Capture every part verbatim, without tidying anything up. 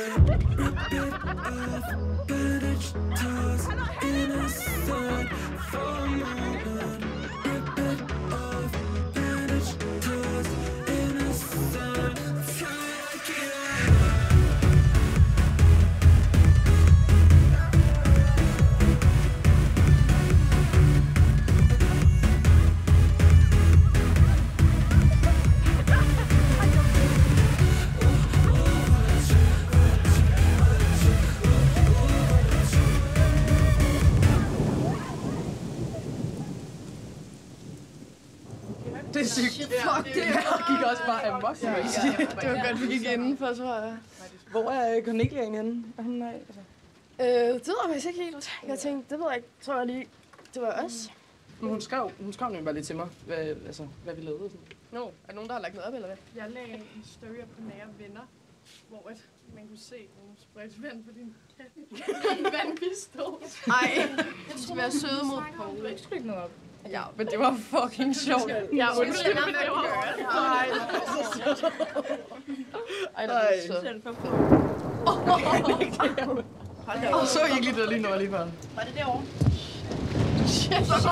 Det er sygt. Fuck det. Jeg gik også bare amok. Ja, ja, det var godt, vi gik indenfor, tror jeg. Hvor er Cornelia henne? Er hun nej? Altså? Øh, det ved jeg faktisk ikke helt. Jeg tænkte, det ved jeg ikke. Tror jeg lige, det var os. Men hun skrev, hun skrev nemlig bare lidt til mig, hvad, altså, hvad vi lavede. Nå, no. Er der nogen, der har lagt noget op, eller hvad? Jeg lagde en story på nære venner, hvor at man kunne se nogle sprøjt vand på din vandpistol. Ej, det skulle være søde mod Poul. Du ikke skrive noget op. Ja, men det var fucking sjovt. Ja, undskyld, men det var Ej, Ej, det er så. Og så I ikke lige der lige nu alligevel. Var det derovre? Shit.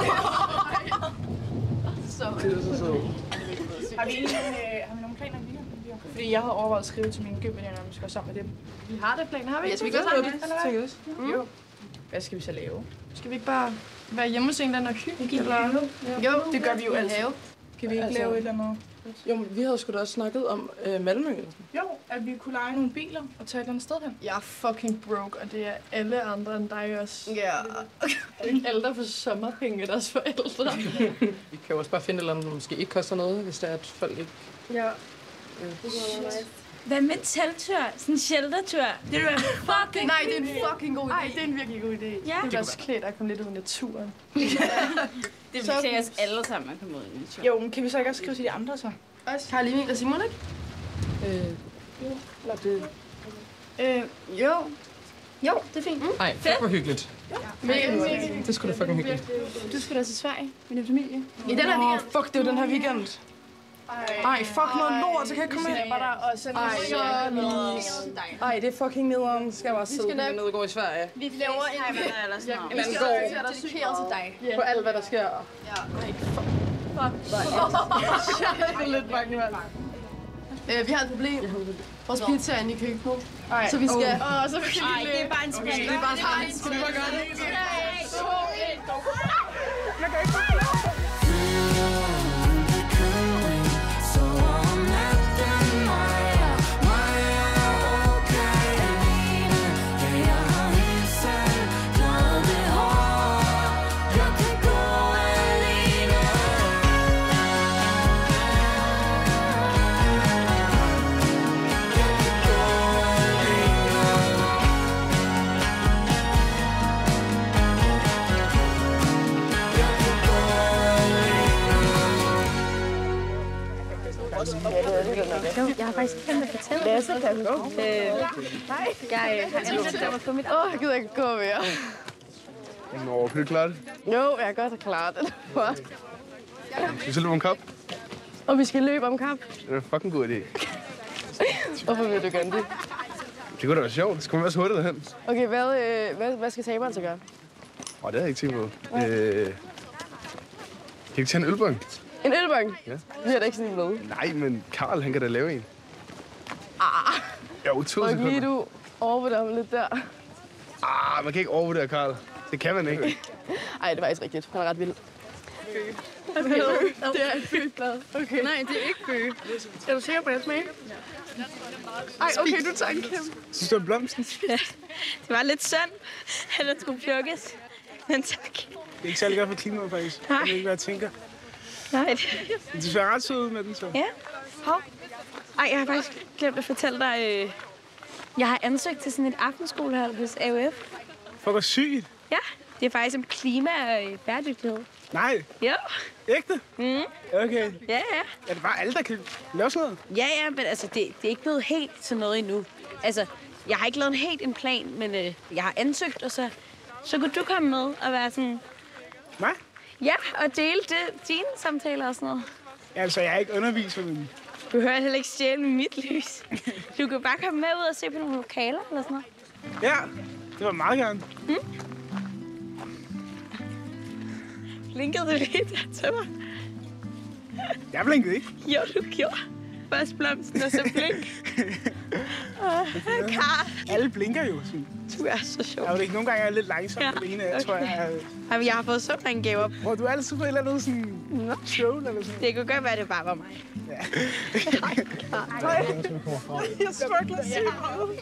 Så. Det er så sødt. Har vi egentlig har vi nogle planer i weekenden? Fordi jeg havde overvejet at skrive til mine gymveninder, om vi skal sammen med dem. Vi har det planer, har vi? Ja, skal vi gøre det? Tænker jeg også. Jo. Hvad skal vi så lave? Skal vi ikke bare være hjemme hos en eller anden og hygge? Eller? Jo, det gør vi jo altid. Kan vi ikke Altså, lave et eller andet? Jo, men vi havde sgu da også snakket om øh, Malmø. Eller sådan. Jo, at vi kunne lege nogle biler og tage et eller andet sted hen. Jeg er fucking broke, og det er alle andre end dig også. Ja. Det er ikke alle, der får sommerpenge, deres forældre. Vi kan jo også bare finde et eller andet, der måske ikke koster noget, hvis det er, at folk ikke... Ja. Øh. Hvad med en telttur? Sådan en sheltertur? Det er fucking... Nej, det er en fucking god idé. Ej, det er en virkelig god idé. Ja. Det er også klædt at komme lidt ud i naturen. Det vil klæde os alle sammen at komme ud i naturen. Jo, men kan vi så ikke også skrive til de andre så? Også Karoline og Simon, ikke? Øh, eller det... Øh, jo. Jo, det er fint. Ej, fuck hvor hyggeligt. Mega, mega. Det er sgu da fucking hyggeligt. Du skal da til Sverige med din familie. I den her Åh, weekend. fuck, det er jo den her weekend. Ej, fuck noget lort, så kan jeg ikke komme ind. Vi slipper dig og sender Ej, Så Ej, det er fucking nederen. Skal jeg bare sidde skal nok- nede og gå i Sverige. Vi laver en eller sådan noget. En anden gård dedikeret til dig. på alt, hvad der sker. Ja. Ej, fuck. Det er lidt mange, mand. Øh, vi har et problem. Vores pizza er inde i køkkenet. Ej. Så vi skal... Åh, så kan Nej, det er bare en spil. Det er bare træt. Skal vi bare gøre det? Man kan ikke bare Jeg har faktisk kæmpe fortælle. Lasse, kan du gå? Nej. Jeg har ansøgt om at få mit... Åh, jeg gider ikke gå mere. Nå, kan du klare det? Jo, jeg kan godt klare det. Skal vi så løbe om kap? Og vi skal løbe om kamp. Det er en fucking god idé. Hvorfor vil du gerne det? Det kunne da være sjovt. Så kommer vi også hurtigt derhen. Okay, hvad, øh, hvad, hvad skal taberen så gøre? Åh, det havde jeg ikke tænkt på. Øh... Kan vi ikke tage en ølbong? En ølbong? Ja. Vi har da ikke sådan en med. Nej, men Karl, han kan da lave en. Ah, Jo, to og lige sekunder. du overvurderer ham lidt der. Ah, man kan ikke overvurdere Karl. Det kan man ikke. Ej, det var faktisk rigtigt. Han er ret vild. Det er et bøgeblad. Okay. Nej, det er ikke bøge. Er du sikker på, at jeg smager? Ej, okay, du tager en kæmpe. Synes du, er blomsten? Det var lidt synd, at den skulle plukkes. Men tak. Det er ikke særlig godt for klimaet, faktisk. Nej. Jeg ved ikke, hvad jeg tænker. Nej. Men det ser ret sød ud med den, så. Ja. Hov. Ej, jeg har faktisk glemt at fortælle dig, øh, jeg har ansøgt til sådan et aftenskolehold hos A U F. Fuck, hvor sygt. Ja, det er faktisk om klima og øh, bæredygtighed. Nej, Jo. ægte? Mm. Okay. Ja, ja. Er det bare alle, der kan lave sådan noget? Ja, ja, men altså, det, det er ikke blevet helt til noget endnu. Altså, jeg har ikke lavet en helt en plan, men øh, jeg har ansøgt, og så, så kunne du komme med og være sådan... Nej. Ja, og dele det, dine samtaler og sådan noget. Ja, altså, jeg er ikke underviser, men Du hører heller ikke stjæle med mit lys. Du kan bare komme med ud og se på nogle lokaler eller sådan noget. Ja, det var meget gerne. Mm? Blinkede du lige der til mig? Jeg blinkede ikke. Jo, du gjorde. Først blomsten, og så blink. uh, Karl. Alle blinker jo. Du er så sjov. Jeg ved ikke, nogle gange er jeg lidt langsom ja, alene. Jeg okay. tror, jeg... Jamen, jeg har fået så mange gaver. Hvor du er altid på et eller andet sådan no. show eller sådan. Det kunne godt være, det bare var mig. Ja. Nej, jeg struggler så meget.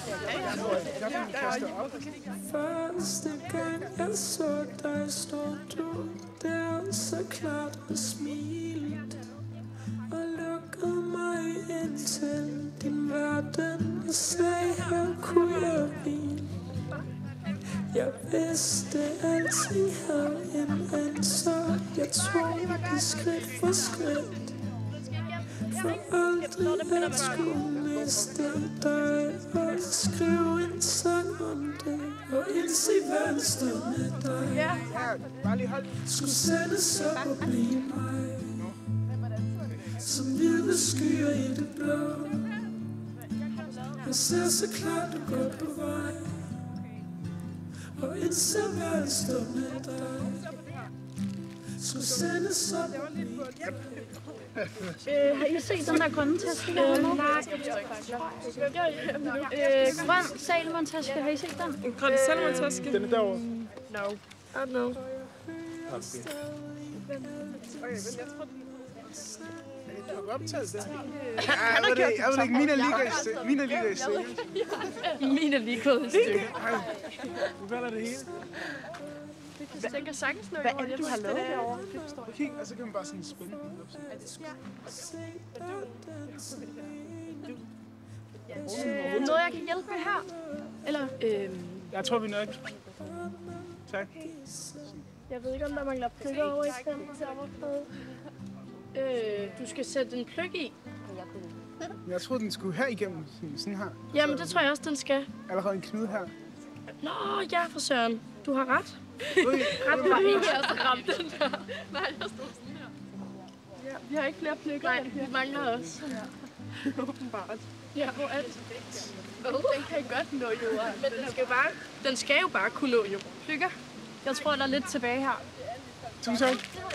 Første gang jeg så dig, stod du der så klart og smilte og lukkede mig ind til din verden og sagde, her kunne jeg hvile. Jeg vidste, alting havde en ende, så jeg tog det skridt for skridt. For aldrig at skulle miste dig og skrive en sang om det og indse, hvad der stod med dig. Skulle sendes op og blive mig som hvide skyer i det blå. Jeg ser så klart, du går på vej og indse, hvad der stod med dig. Skulle sendes op og blive mig. Øh, har I set den der grønne taske? Øh, nej. Øh, grøn Salomon-taske, har I set den? En grøn Salomon-taske? Den er derovre. No. I don't know. Du har optaget det. Jeg ved det, jeg ved ikke, Mina ligger i stykker. Mina ligger i stykker. Mina lige gået i stykker. Du valder det hele. Den kan sagtens nå. Hvad er det, du har lavet derovre? Kig, og så kan man bare sådan spænde den op. Øh, noget, jeg kan hjælpe med her? Eller? Øhm. Jeg tror, vi er nok. Tak. Jeg ved ikke, om der mangler pløkker over i stedet. Øh, du skal sætte en pløk i. Jeg troede, den skulle her igennem. Sådan her. Jamen, det tror jeg også, den skal. Allerede en knude her. Nå, ja, for søren. Du har ret. Ui, ret var ikke, jeg så ramte den der. Nej, jeg stod sådan her. Ja, vi har ikke flere pløkker. Nej, vi mangler også. Ja. Åbenbart. Ja, hvor er det? Den kan godt nå jorden. Men den skal, bare, den skal jo bare kunne nå jorden. Pløkker. Jeg tror, der er lidt tilbage her. Tusind tak.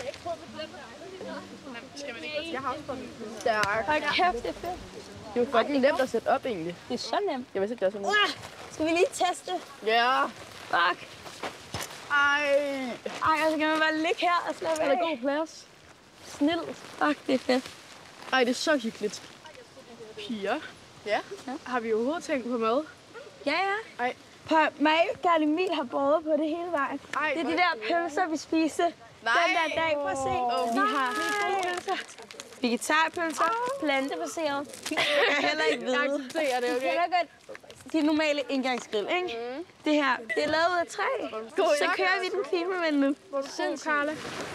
Jeg har også fået den. Stærk. Hold kæft, det er fedt. Det er jo fucking nemt at sætte op, egentlig. Det er så nemt. Jeg vidste ikke, det var så nemt. Skal vi lige teste? Ja. Fuck. Ej. Ej, og så kan man bare ligge her og slappe af. Er der god plads? Snil. Fuck, det er fedt. Ej, det er så hyggeligt. Piger. Ja. Ja. Har vi overhovedet tænkt på mad? Ja, ja. Ej. På mig, Karl Emil har båret på det hele vejen. Ej, det er de der pølser, vi spiste. Nej. Den der dag, prøv at se. Oh, vi har pølser. Vegetarpølser, oh. Plantebaseret. Jeg kan heller ikke vide. Jeg accepterer det, okay? Jeg kan godt de normale indgangsgrill, ikke? Mm. Det her, det er lavet ud af træ. God, så kører vi den klimavenlige. Hvor er du god, Karla?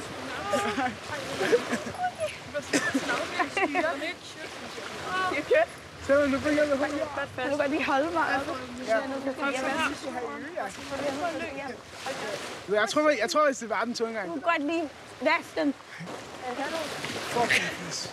Det er kørt. Så nu får jeg det holde. Kan du godt lige holde mig oppe? Jeg tror, jeg tror, hvis det var den tunge gang. Du kan godt lige vaske den. Fucking pis.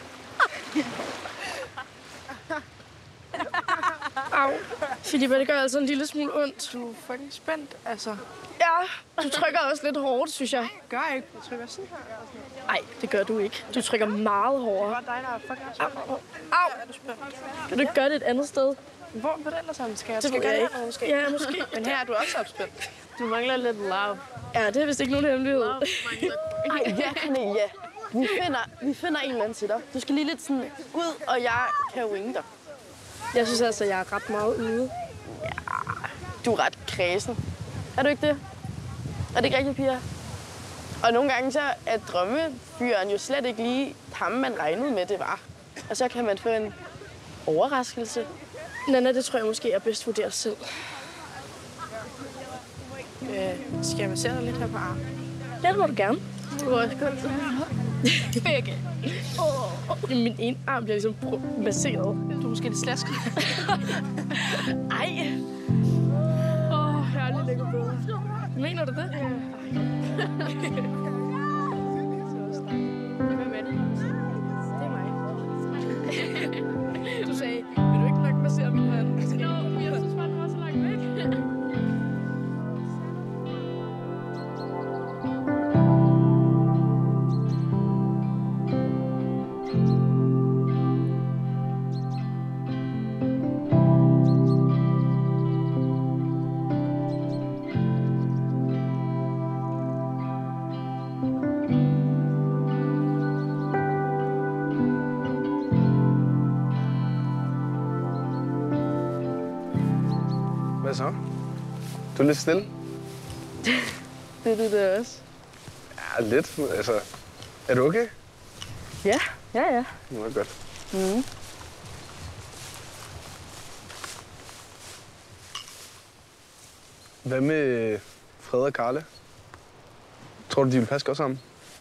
Au. Filippa, det gør altså en lille smule ondt. Du er fucking spændt, altså. Ja, du trykker også lidt hårdt, synes jeg. Gør jeg ikke. Jeg trykker sådan her. Nej, det gør du ikke. Du trykker meget hårdere. Det var dig, der er fucking spændt. Au. Au. Er du spændt? Kan du ikke gøre det et andet sted? Hvor på det ellers sammen skal jeg? Det Skal ved jeg jeg gøre det ikke. her, måske? Ja, måske. Men her er du også opspændt. Du mangler lidt love. Ja, det er vist ikke nogen hemmelighed. Ej, ja, Connie, ja. Vi finder, vi finder en eller anden til dig. Du skal lige lidt sådan ud, og jeg kan winge dig. Jeg synes altså, jeg er ret meget ude. Ja, du er ret kredsen. Er du ikke det? Er det ikke rigtigt, Pia? Og nogle gange så er drømmefyren jo slet ikke lige ham, man regnede med, det var. Og så kan man få en overraskelse. Nana, det tror jeg måske er bedst vurderet selv. Øh, skal jeg massere dig lidt her på armen? Ja, det må du gerne. Du må også godt. Begge. Oh. Min ene arm bliver ligesom masseret. Du er måske lidt slasket. Ej. Åh, oh, jeg har aldrig lægget på. Mener du det? Ja. Hvem er det? Det er mig. Hvad så? Du er lidt stille. Det er det der også. Ja, lidt. Altså, er du okay? Ja, ja, ja. Det var godt. Mm. Hvad med Fred og Karla? Tror du, de vil passe godt sammen?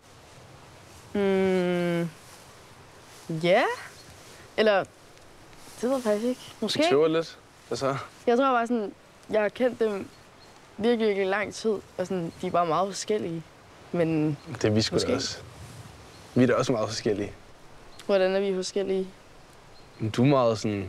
Mm. Ja. Eller, det ved jeg faktisk ikke. Måske. Du tøver lidt. Hvad så? Jeg tror bare sådan, jeg har kendt dem virkelig, virkelig lang tid, og sådan, de er bare meget forskellige. Men Det er vi sgu da også. Vi er da også meget forskellige. hvordan er vi forskellige? Men du er meget sådan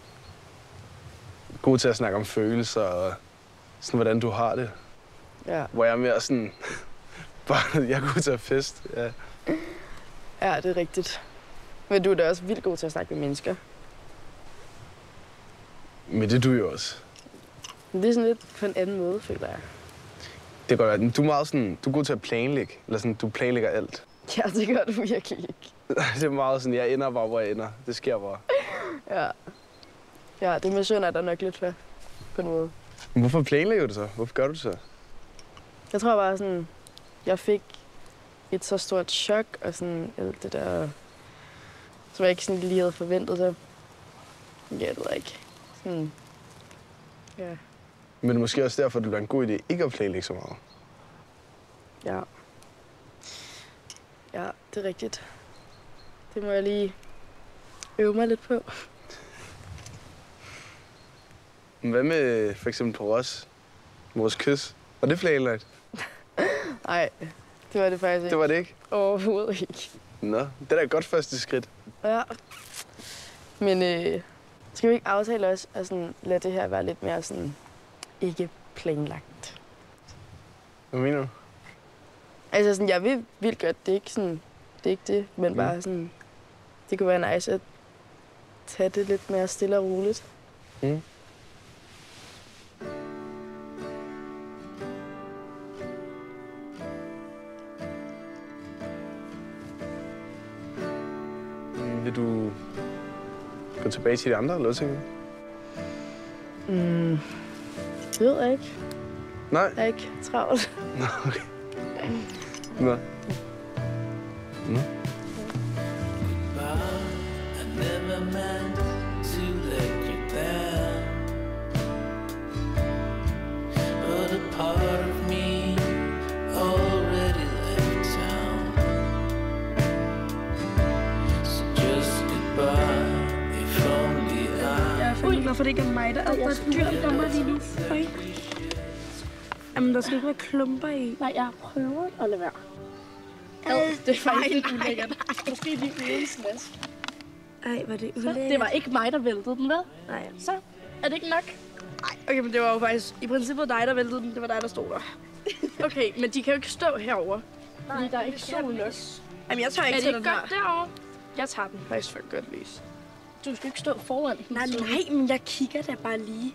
god til at snakke om følelser og sådan, hvordan du har det. Ja. Hvor jeg er mere sådan, bare, jeg er god til at fest. Ja. Ja, det er rigtigt. Men du er da også vildt god til at snakke med mennesker. Men det er du jo også. Men det er sådan lidt på en anden måde, føler jeg. Det kan godt være. Du er meget sådan, du er god til at planlægge. Eller sådan, du planlægger alt. Ja, det gør du virkelig ikke. Det er meget sådan, jeg ender bare, hvor jeg ender. Det sker bare. Ja. Ja, det med søn er der nok lidt for, på en måde. Men hvorfor planlægger du så? Hvorfor gør du det så? Jeg tror bare sådan, jeg fik et så stort chok, og sådan alt det der, som jeg ikke sådan lige havde forventet, så ja, det ved jeg ikke. Sådan, ja. Men det er måske også derfor, det bliver en god idé ikke at planlægge så meget. Ja. Ja, det er rigtigt. Det må jeg lige øve mig lidt på. Hvad med for eksempel på Ros? Vores kys. Var det planlagt? Nej, det var det faktisk ikke. Det var det ikke? Overhovedet ikke. Nå, det er da et godt første skridt. Ja. Men øh, skal vi ikke aftale også at sådan, lade det her være lidt mere sådan ikke planlagt? Hvad mener du? Altså sådan, jeg vil vildt godt, det er ikke sådan, det er ikke det, men mm. bare sådan, det kunne være nice at tage det lidt mere stille og roligt. Mm. Vil du gå tilbage til de andre, eller hvad tænker du? Mm, det ved jeg ikke. Nej? Jeg er ikke travlt. Nå, okay. Nå. Nå. Hvorfor det ikke er mig, der er der dyrt om mig lige nu. Okay. Jamen, der skal ikke være klumper i. Nej, jeg prøver at lade være. Øh, det er faktisk lidt ulækkert. Måske lige uden slask. Ej, var det ulækkert. Det var ikke mig, der væltede den, vel? Nej. Så er det ikke nok? Nej, okay, men det var jo faktisk i princippet dig, der væltede den. Det var dig, der stod der. Okay, men de kan jo ikke stå herover. Fordi der er ikke sol nok. Jamen, jeg tør ikke til den her. her. Er det ikke godt derovre? Jeg tager den. Faktisk for godt lys. Du skal ikke stå foran den. Nej, nej, men jeg kigger da bare lige.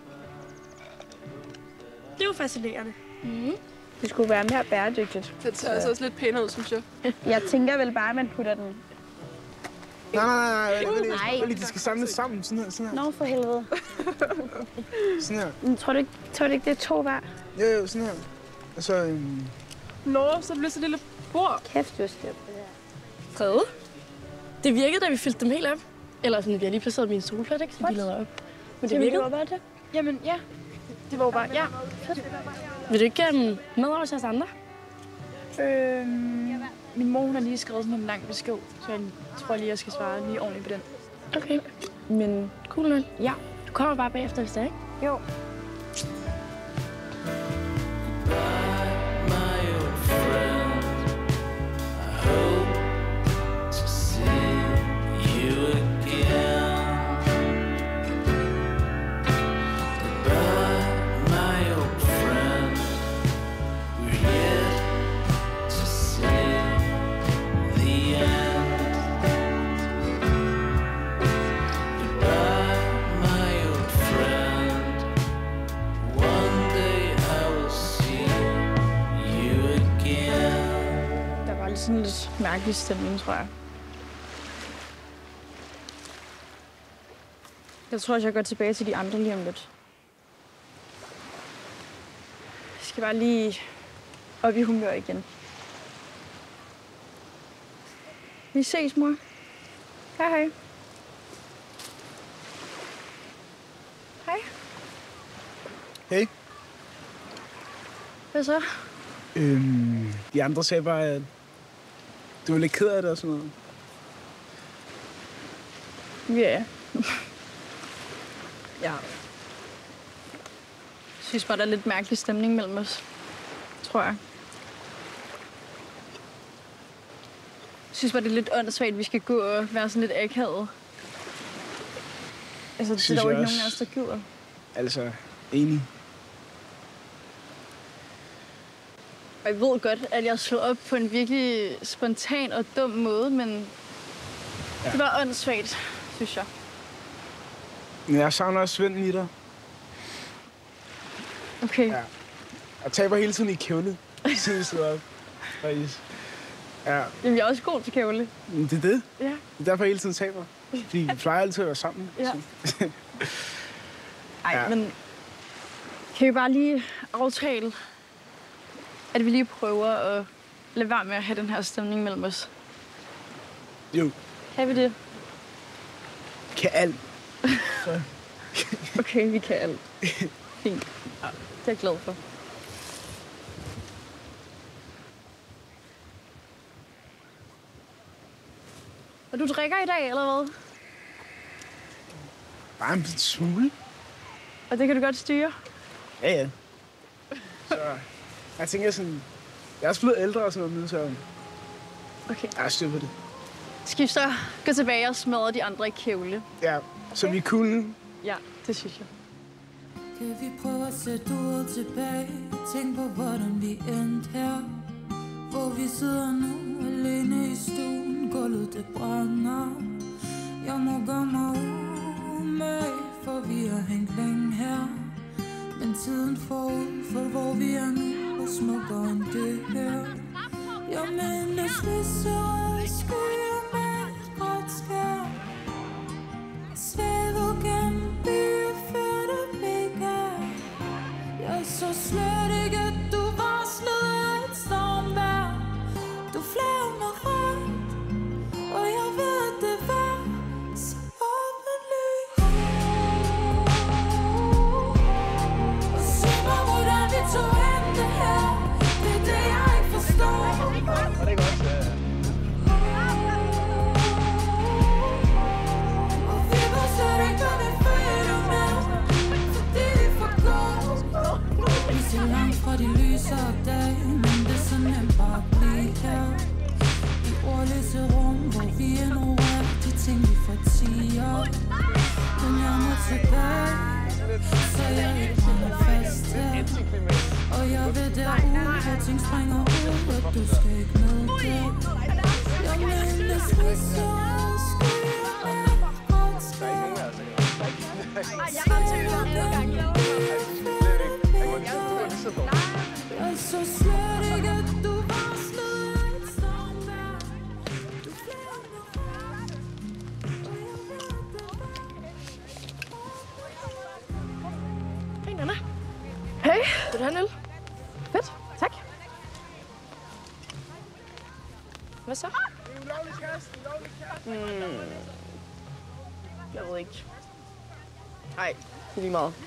Det er jo fascinerende. Mm. Det skulle være mere bæredygtigt. Det ser altså også lidt pænere ud, synes jeg. Jeg tænker vel bare, at man putter den... Nej, nej, nej, nej. Nej. Lige, de skal samles sammen. Sådan her, sådan her. Nå, for helvede. Sådan her. Men tror du ikke, tror du ikke det er to hver? Jo, jo, sådan her. Og så... Øhm... Nå, så bliver det så lille bord. Kæft, just det. Fred? Det virkede, da vi fyldte dem helt op. Eller sådan, vi har lige placeret min solplat, ikke? Så de lader op. Men det virkede. Det var bare det. Jamen, ja. Det var jo bare, ja. Fedt. Vil du ikke um, med over til os andre? Øhm, min mor, hun har lige skrevet sådan en lang besked, så jeg tror lige, jeg skal svare lige ordentligt på den. Okay. Men Cool nok. ja, Du kommer bare bagefter, hvis det er, ikke? jo. Sådan lidt mærkelig stemning, tror jeg. Jeg tror også, jeg går tilbage til de andre lige om lidt. skal bare lige op i humør igen. Vi ses, mor. Hej, hej. Hej. Hey. Hvad så? Øhm, de andre sagde bare, at du var lidt ked af det og sådan noget. Ja. Yeah. Ja. Jeg synes bare, der er lidt mærkelig stemning mellem os. Tror jeg. Jeg synes bare, det er lidt åndssvagt, at vi skal gå og være sådan lidt akavet. Altså, det er der jo ikke nogen af os, der gider. Altså, enig. Og jeg ved godt, at jeg slog op på en virkelig spontan og dum måde, men ja. Det var åndssvagt, synes jeg. Men jeg savner også Svend i dig. Okay. Ja. Jeg taber hele tiden i kævle, siden vi sidder op. Faktisk. Ja. Jamen, jeg er også god til kævle. Det er det. Ja. Det er derfor, jeg hele tiden taber. Fordi vi plejer altid at være sammen. Ja. Ej, ja. Men kan vi bare lige aftale, at vi lige prøver at lade være med at have den her stemning mellem os? Jo. Kan vi det? Kan alt. Okay, vi kan alt. Fint. Ja, det er jeg glad for. Og du drikker i dag, eller hvad? Bare en smule. Og det kan du godt styre? Ja, ja. Så jeg tænker sådan, jeg er også blevet ældre og sådan noget, så okay. Jeg er styr på det. Skal vi så gå tilbage og smadre de andre i kævle? Ja, så vi er cool nu. Ja, det synes jeg. Kan vi prøve at sætte ordet tilbage? Tænk på, hvordan vi endte her. Hvor vi sidder nu alene i stuen. Gulvet det brænder. Jeg må gøre mig umage, for vi har hængt længe her. Men tiden forud for hvor vi er nu er smukkere end det her. Jeg mindes lyserøde skyer med et rødt skær. Svævet gennem byer før det begav. Jeg så slet ikke, at du varslede et stormvejr. Du fløj mig rundt, og jeg ved, at det var så åbenlyst. Og sig mig, hvordan vi tog hen det her. Det er det, jeg ikke forstår. Og det er godt, ja. Og vi var slet ikke, hvad vi følte med, fordi vi forgår. Vi ser langt fra de lyser dag, men det er så nemt bare at blive her. I ordløse rum, hvor vi ignorerer de ting, vi fortiger. Men jeg må tilbage, så jeg ikke holder fast her. Og jeg ved derude, hvor ting springer ud, og du skal ikke med det. Jeg mindes lyserøde skyer med et rødt skær. Jeg så slet ikke, at du varslede et stormvejr. Du fløj mig rundt, og jeg ved, det var. Hej, Nana. Hey. Vil du have en øl? Fedt. Tak. Hvad så? Mm. Jeg ved ikke. Nej, det er lige meget.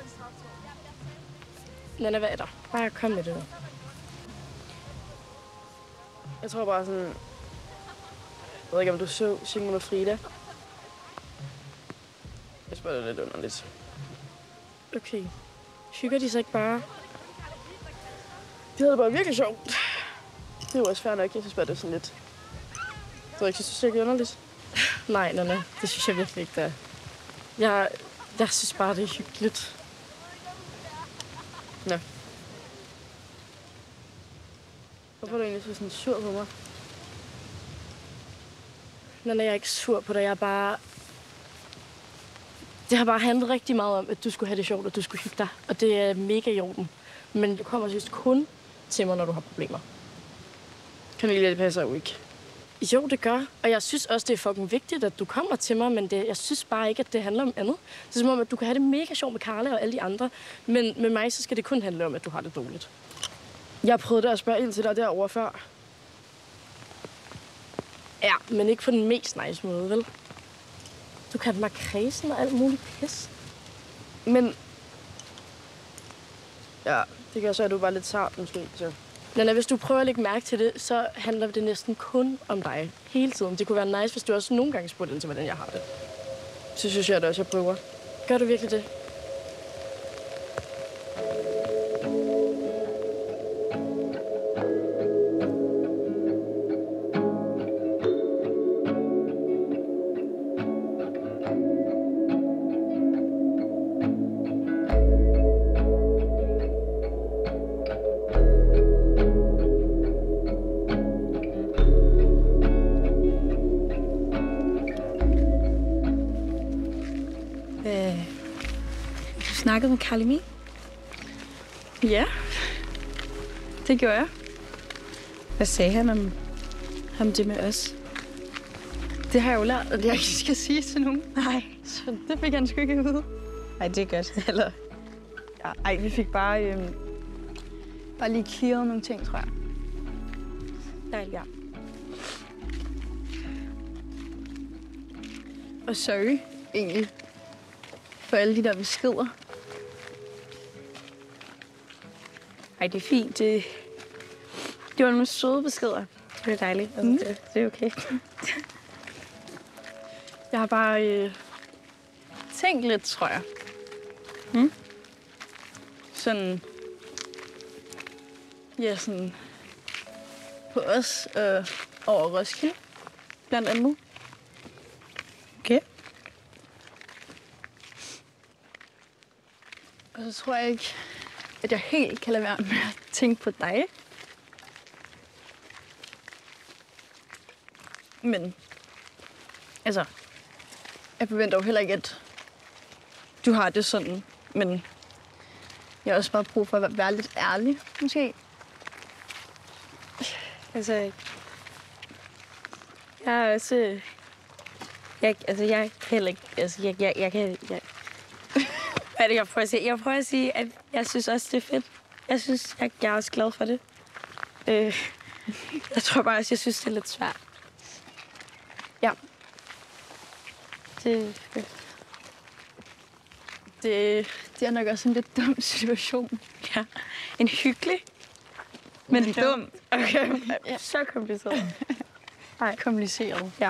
Nana, hvad er der? Bare kom med det. Jeg tror bare sådan... Jeg ved ikke, om du så Sigmund og Frida. Jeg spørger det lidt underligt. Okay. Hygger de så ikke bare? De havde det bare virkelig sjovt. Det er jo også fair nok. Jeg synes bare, det er sådan lidt... Jeg tror ikke, jeg synes, det er underligt. Nej, Nana. Det synes jeg virkelig ikke, det er. Jeg, jeg synes bare, det er hyggeligt. Nå. Hvorfor er du egentlig så sådan sur på mig? Nana, jeg er ikke sur på dig. Jeg er bare... Det har bare handlet rigtig meget om, at du skulle have det sjovt, og du skulle hygge dig. Og det er mega i orden. Men du kommer just kun til mig, når du har problemer. Cornelia, det passer jo ikke. Jo, det gør. Og jeg synes også, det er fucking vigtigt, at du kommer til mig, men det, jeg synes bare ikke, at det handler om andet. Det er som om, at du kan have det mega sjovt med Karla og alle de andre, men med mig, så skal det kun handle om, at du har det dårligt. Jeg prøvede at spørge ind til dig derovre før. Ja, men ikke på den mest nice måde, vel? Du kaldte mig kredsen og alt muligt pis. Men... Ja, det kan så, at du var lidt sart måske, så... Nana, hvis du prøver at lægge mærke til det, så handler det næsten kun om dig. Hele tiden. Det kunne være nice, hvis du også nogle gange spurgte ind til, hvordan jeg har det. Så synes jeg da også, jeg prøver. Gør du virkelig det? Snakkede med Karl Emil? Ja, det gjorde jeg. Hvad sagde han om, om det med os? Det har jeg jo lært, at jeg ikke skal sige til nogen. Nej. Så det fik han sgu ikke ud. Nej, det er godt. Eller... Ja, ej, vi fik bare... Øh, bare lige clearet nogle ting, tror jeg. Dejligt. Ja. Og sorry, egentlig. For alle de der beskeder. Ej, det er fint. Det, det var nogle søde beskeder. Det er dejligt. Altså, mm. det, det er okay. Jeg har bare øh, tænkt lidt, tror jeg. Mm. Sådan... Ja, sådan... På os øh, over Roskilde, blandt andet. Okay. Og så tror jeg ikke, at jeg helt kan lade være med at tænke på dig. Men, altså, jeg forventer jo heller ikke, at du har det sådan. Men jeg har også bare brug for at være lidt ærlig, måske. Altså, jeg er også... Jeg, altså, jeg kan heller ikke... Altså, jeg, jeg, jeg kan... Jeg, hvad er det, jeg prøver at sige? Jeg prøver at sige, at jeg synes også, det er fedt. Jeg synes, jeg, jeg er også glad for det. Øh, jeg tror bare også, jeg synes, det er lidt svært. Ja. Det, det, det er nok også en lidt dum situation. Ja. En hyggelig, men dum. Okay. Ja. Så kompliceret. Nej, kompliceret. Ja.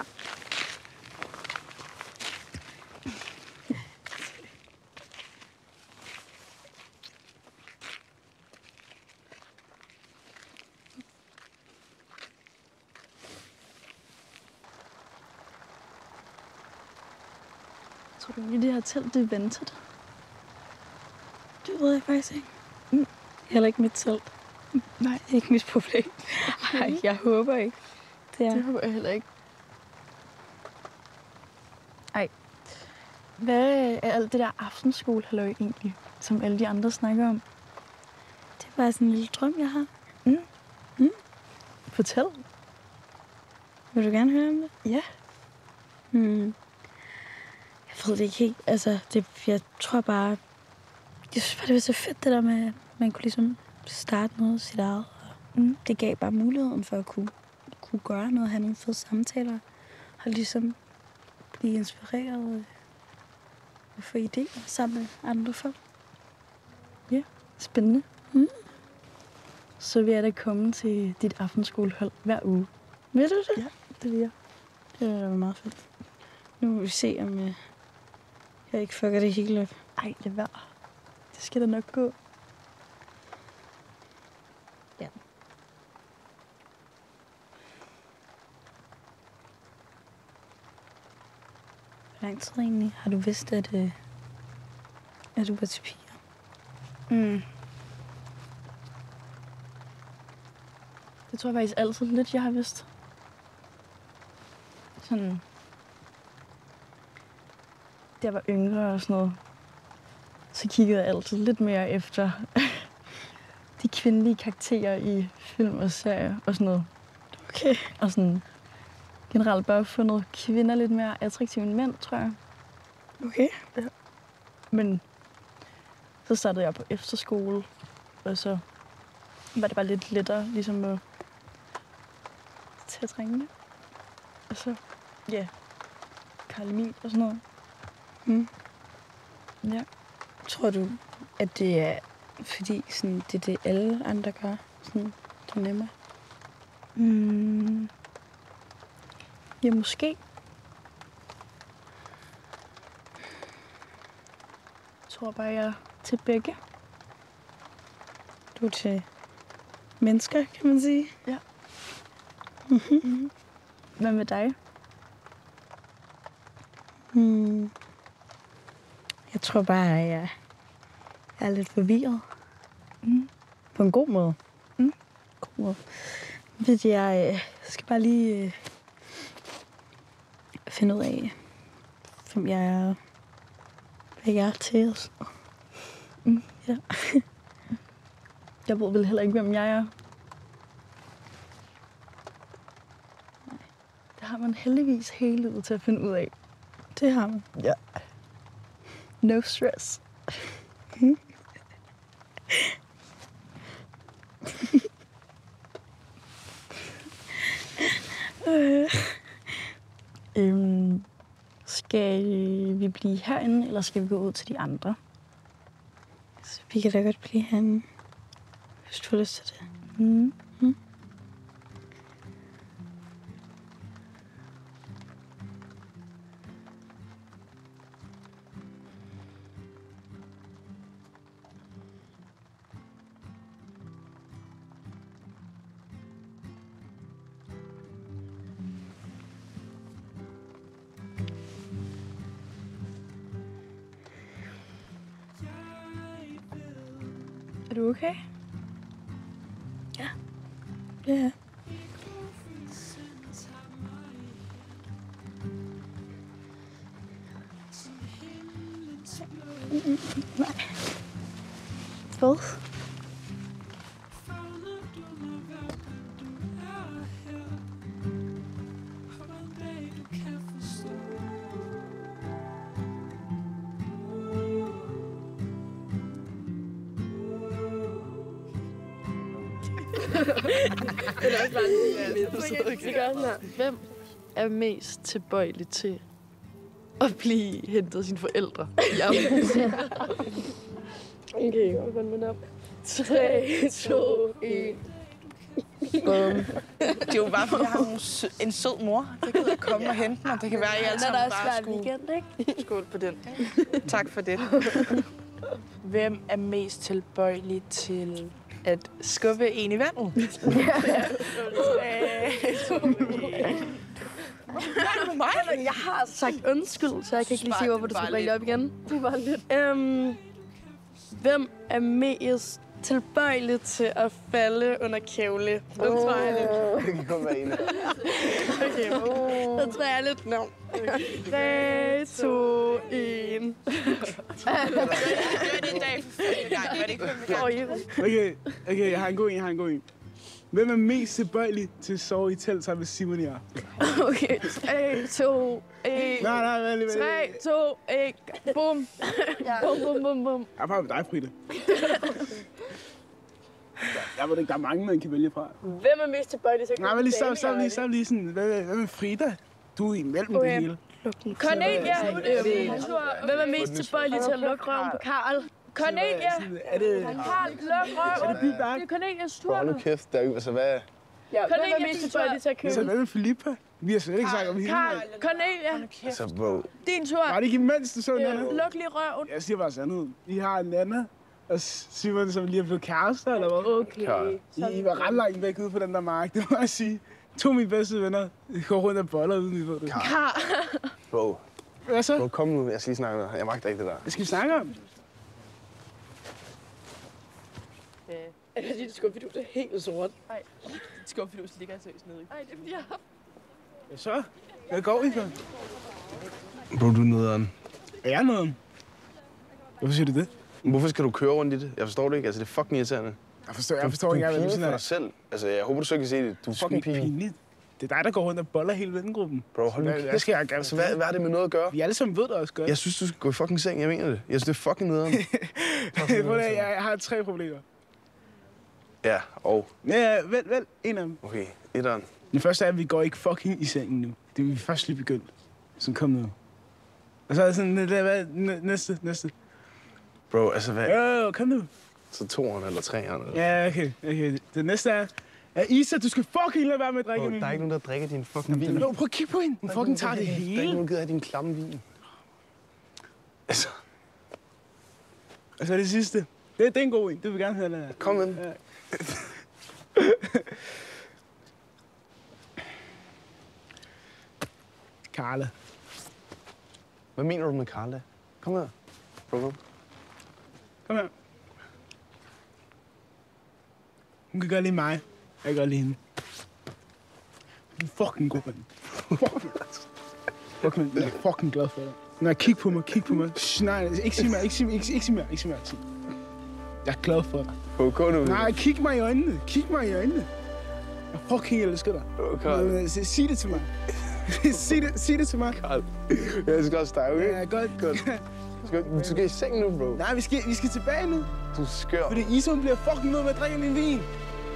Tror du egentlig, det her telt, det er ventet? Det ved jeg faktisk ikke. Mm. Heller ikke mit telt. Nej. Det er ikke mit problem. Nej, jeg håber ikke. Det, er. det håber jeg heller ikke. Ej. Hvad er alt det der aftenskole-halløj egentlig, som alle de andre snakker om? Det er bare sådan en lille drøm, jeg har. Mm. Mm. Fortæl. Vil du gerne høre om det? Ja. Hmm. Jeg ved det ikke helt. Altså, det, jeg tror bare... Jeg synes bare, det var så fedt, det der med, at man kunne ligesom starte noget sit eget. Mm. Det gav bare muligheden for at kunne, kunne gøre noget, have nogle fede samtaler. Og ligesom blive inspireret og få idéer sammen med andre folk. Ja, spændende. Mm. Så vil jeg da komme til dit aftenskolehold hver uge. Vil du det? Ja, det vil jeg. Det var meget fedt. Nu må vi se, om jeg, jeg ikke fucker det hele op. Ej, det er værd. Det skal da nok gå. Ja. Hvor lang tid egentlig har du vidst, at, øh, at du var til piger? Mm. Det tror jeg faktisk altid lidt, jeg har vidst. Sådan... Da jeg var yngre og sådan noget, så kiggede jeg altid lidt mere efter de kvindelige karakterer i film og serier og sådan noget. Okay. Og sådan generelt bare fundet kvinder lidt mere attraktive end mænd, tror jeg. Okay. Ja. Men så startede jeg på efterskole, og så var det bare lidt lettere ligesom at tage drengene. Og så, ja, Karl Emil og sådan noget. Mm. Ja. Tror du, at det er fordi sådan, det er det, alle andre gør? Sådan, det er nemmere? Mm. Ja, måske. Jeg tror bare, jeg er til begge. Du er til mennesker, kan man sige. Ja. Mm-hmm. Hvad med dig? Hmm. Jeg tror bare, at jeg er lidt forvirret. Mm. På en god måde. Mm. God måde. Ved jeg øh, skal bare lige øh, finde ud af, hvem jeg er, hvad jeg er til os. Mm. Ja. Jeg ved vel heller ikke, hvem jeg er. Nej. Det har man heldigvis hele livet til at finde ud af. Det har man. Ja. No stress. øhm, skal vi blive herinde, eller skal vi gå ud til de andre? Så vi kan da godt blive herinde, hvis du har lyst til det. Mm. Mm. Er du okay? Ja. Ja. Nej. Hvad? Det er også bare en Vi gør sådan her. Hvem er mest tilbøjelig til at blive hentet af sine forældre i aften? Okay, jeg går med op. tre, to, et. Bum. Det er jo bare, fordi jeg har en, sø- en sød mor, der gider at komme og hente mig. Det kan være, at I alle sammen bare skulle... weekend, ikke? Skål på den. Tak for det. Hvem er mest tilbøjelig til at skubbe en i vandet? Jeg har sagt undskyld, så jeg kan ikke lige sige, hvorfor du skal bringe det op igen. Det var lidt. Øhm, hvem er mest tilbøjelig til at falde under kævle? Det tror jeg lidt. Det kan kun være en af. Okay, det tror jeg lidt. Nå. tre, to, et. Det er det en dag for første gang, men det kunne vi gerne. Okay, okay, jeg har en god en, jeg har en god en. Hvem er mest tilbøjelig til at sove i telt sammen med Simon i aften? Okay, tre, to, et. Nej, nej, vent lige, vent lige. tre, to, et. Bum. Bum, bum, bum, bum. Jeg er bare med dig, Frida. Jeg ved ikke, der er mange, man kan vælge fra. Hvem er mest tilbøjelig til at Nej, men lige stop, stop lige, stop lige sådan. Hvad, hvad med Frida? Du er imellem okay. det hele. Cornelia! Hvem er mest tilbøjelig til at lukke røven på Karl? Cornelia! Er det... Karl, luk røven! Er det Big Bang? Det er Cornelias tur. Hold nu kæft, der er jo, altså hvad... Ja, hvem er mest tilbøjelig til at købe? Så hvad med Filippa? Vi har slet ikke sagt om hende. Karl, Cornelia, Altså, bro. din tur. Var det ikke imens, du så Nana? Luk lige røven. Jeg siger bare sandheden. I har Nana og Simon, som lige er blevet kærester, eller hvad? Okay. I, I var ret langt væk ude på den der mark, det må jeg sige. To af mine bedste venner går rundt og boller uden, I ved det. Karl. Bro. Hvad så? Bro, kom nu. Jeg skal lige snakke med dig. Jeg magter ikke det der. Hvad skal vi snakke om? Er det dit skuffidus? Det er helt sort. Nej, skuffidus ligger seriøst nede. Nej, det er fordi, jeg har... Hvad så? Hvad går I for? Bro, du er nederen. Er jeg noget? Hvorfor siger du det? Hvorfor skal du køre rundt i det? Jeg forstår det ikke. Altså, det er fucking irriterende. Jeg forstår, jeg forstår du, ikke, du hvad er du pinlig siger. for dig selv. Altså, jeg håber, du så kan se det. Du er fucking Fucking pinlig. pinligt. Det er dig, der går rundt og boller hele vennegruppen. Bro, hold nu Hvad- kæft. hvad skal jeg gøre? Altså, hvad, hvad har det med noget at gøre? Vi alle sammen ved det også godt. Jeg synes, du skal gå i fucking seng. Jeg mener det. Jeg synes, det er fucking nederen. Prøv at, jeg, jeg har tre problemer. Ja, og... Ja, vent, vent. En af dem. Okay, etteren. Den første er, at vi går ikke fucking i sengen nu. Det er vi først lige begyndt. Så kom nu. Og så er det sådan, det hvad, næste, næste. Bro, altså hvad? Jo, kom nu. Så toeren eller treeren? Eller? Ja, okay, okay. Det næste er, at Isa, du skal fucking lade være med at drikke Bro, min der er ikke nogen, der drikker din fucking vin. Bro, prøv at kigge på hende. Hun fucking tager det Der er ikke hele. nogen, der gider have din klamme vin. Altså, Og så er det sidste. Det, det er en god en. Det vil vi gerne høre den her. kom ind. Ja. Karla. Hvad mener du med Karla? Kom her. Bro, kom. Kom her. Hun kan godt lide mig. Jeg kan godt lide hende. Hun er fucking god, mand. Fucking, fucking, jeg er fucking glad for dig. Nej, kig på mig, kig på mig. Shh, nej, ikke sig mere, ikke sig mere, ikke, ikke sig mere, ikke sig mere. Sig. Jeg er glad for dig. Okay, nu. Nej, kig mig i øjnene. Kig mig i øjnene. Jeg fucking elsker dig. Okay. Sig det til mig. sig, det, sig det til mig. Karl, jeg elsker også dig, okay? Ja, godt. Godt. Skal, du skal i seng nu, bro. Nej, vi skal, vi skal tilbage nu. Du er skør. Fordi Isa bliver fucking nødt med at drikke min vin.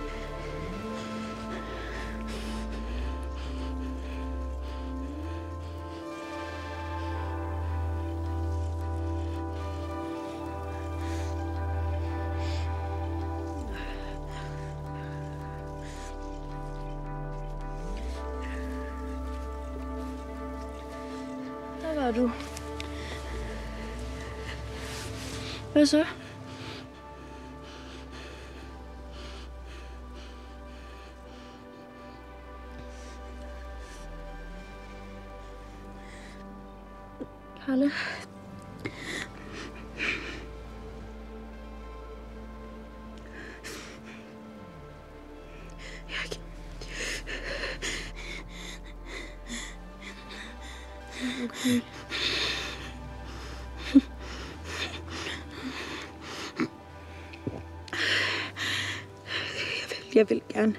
Der var du. Hvad så? Karla? Okay. Jeg vil gerne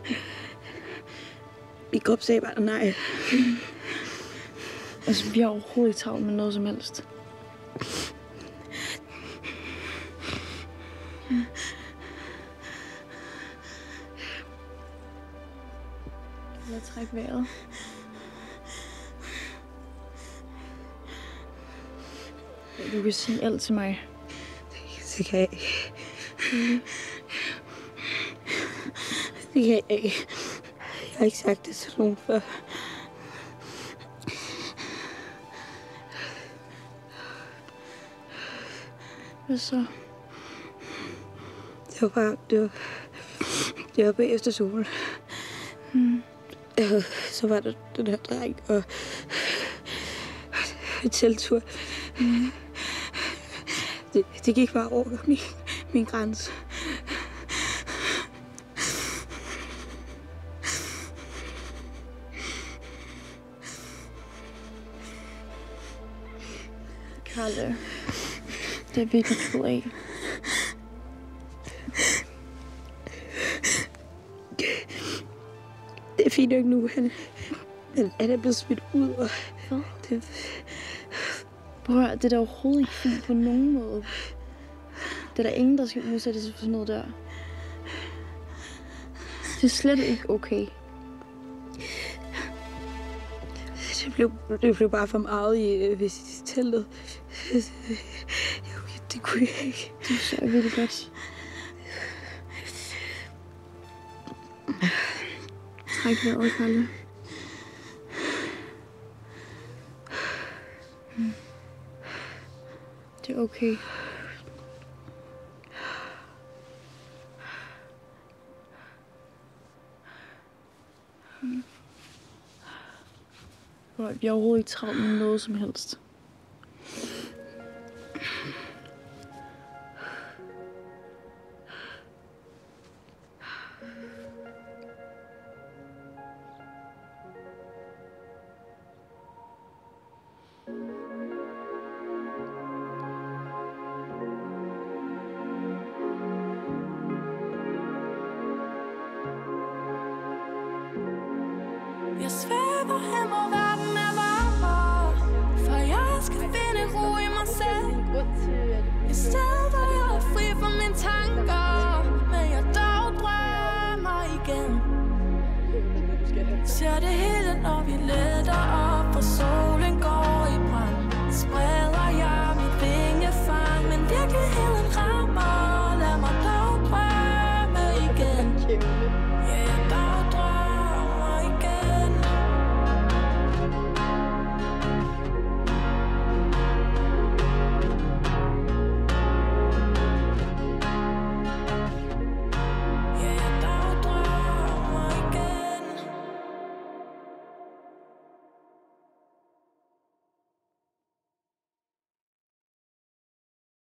i kropsarbejde, nej. Altså, vi har overhovedet ikke travlt med noget som helst. Lad trække vejret. Du kan sige alt til mig. Det kan jeg ikke. Det kan jeg ikke. Jeg har ikke sagt det til nogen før. Hvad så? Det var bare... Det var, det var bagefter solen. Hmm. Øh, Så var der den her dreng og en teltur. Mm. Det, det gik bare over min, min grænse. Karla, det er virkelig ked af. Det er fint nok nu. Han, han, han er blevet smidt ud. Og Hvad? det, Prøv at høre, det er da overhovedet ikke fint på nogen måde. Det er der ingen, der skal udsættes for sådan noget der. Det er slet ikke okay. det, blev, det blev bare for meget i, øh, i teltet. Det kunne jeg ikke. Det så jeg virkelig godt. Træk vejret, Karla. Mm. Det er okay. Mm. Vi har overhovedet ikke travlt med noget som helst. Jeg han må være